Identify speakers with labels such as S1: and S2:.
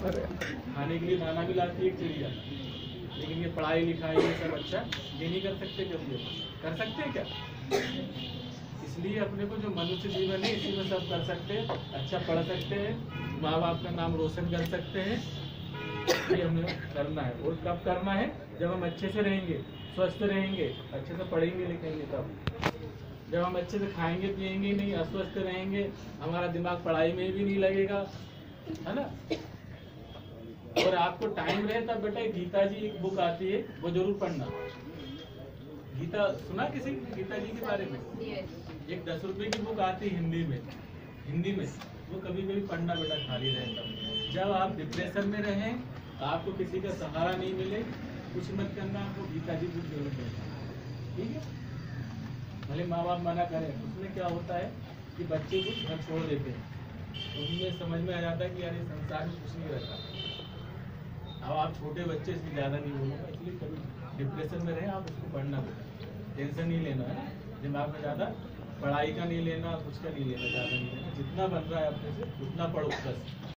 S1: खाने के लिए दाना भी लाती है एक चिड़िया, लेकिन ये पढ़ाई लिखाई ये सब अच्छा ये नहीं कर सकते। कभी कर सकते हैं क्या? इसलिए अपने को जो मनुष्य जीवन है इसी में सब कर सकते हैं, अच्छा पढ़ सकते हैं, माँ बाप का नाम रोशन कर सकते हैं। ये हमें करना है। और कब करना है? जब हम अच्छे से रहेंगे, स्वस्थ रहेंगे, अच्छे से पढ़ेंगे लिखेंगे तब। जब हम अच्छे से खाएंगे पिएंगे नहीं, अस्वस्थ रहेंगे, हमारा दिमाग पढ़ाई में भी नहीं लगेगा, है ना। और आपको टाइम रहे तब बेटा गीता जी एक बुक आती है वो जरूर पढ़ना। गीता सुना किसी गीता जी के बारे में? एक 10 रुपए की बुक आती है हिंदी में वो कभी कभी पढ़ना बेटा, खाली रहे तब। जब आप डिप्रेशन में रहें, आपको किसी का सहारा नहीं मिले, कुछ मत करना, आपको गीता जी बुक जरूर पढ़ना, ठीक है। भले माँ बाप मना करें, उसमें क्या होता है कि बच्चे कुछ घर छोड़ देते हैं, उनमें समझ में आ जाता है कि यार ये संसार में कुछ नहीं रहता। अब आप छोटे बच्चे से ज़्यादा नहीं बोलूँगा, इसलिए कभी डिप्रेशन में रहें आप उसको पढ़ना, टेंशन नहीं लेना है, दिमाग में ज़्यादा पढ़ाई का नहीं लेना, कुछ का नहीं लेना, ज़्यादा नहीं लेना, जितना बन रहा है अपने से उतना पढ़ो बस।